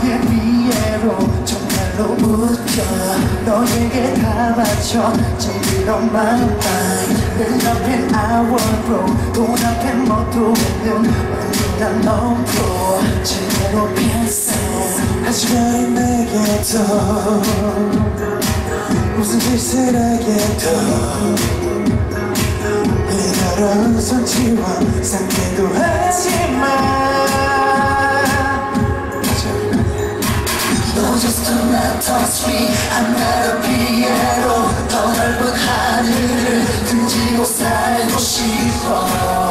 너의 미래로 정말로 웃겨 너에게 다 바쳐 징그러운 마음 눈앞엔 아워로 눈앞엔 모두에는 언젠가 너도 제대로 피했어 하지만 내게도 무슨 짓을 하게도 더러운 손치와 상대도 하지만 No just do not touch me I'm not a Piero 더 넓은 하늘을 등지고 살고 싶어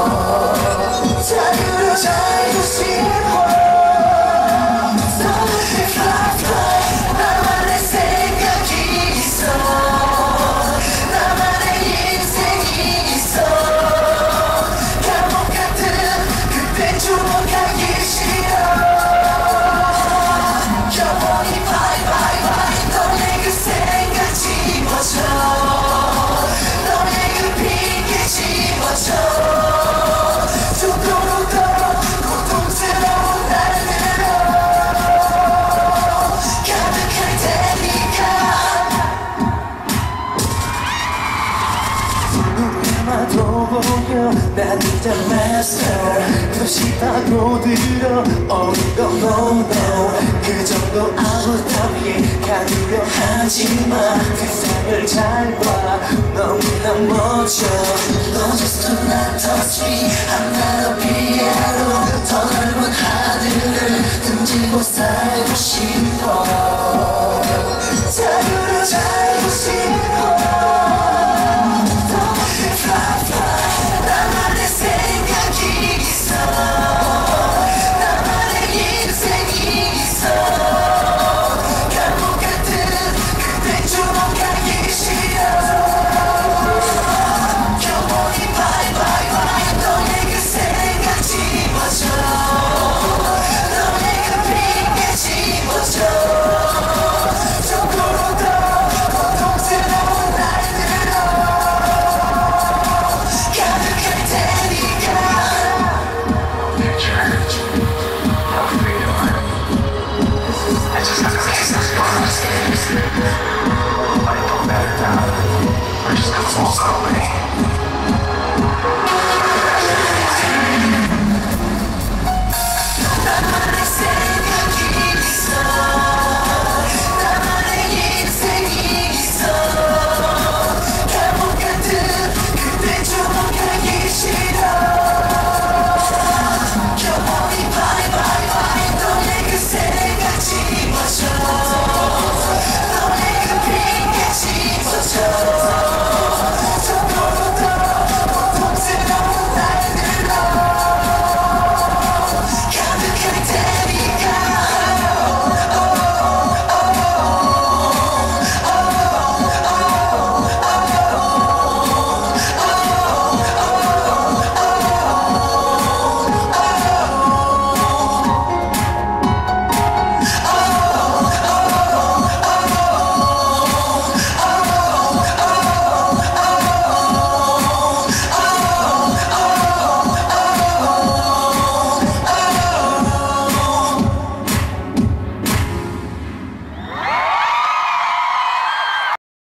자유를 살고 싶어 난 이제 master 끝이 파고들어 어린 건 no no 그 정도 아무 따위에 가두려 하지마 세상을 잘 봐 너무나 멋져 No just do not touch me I'm not a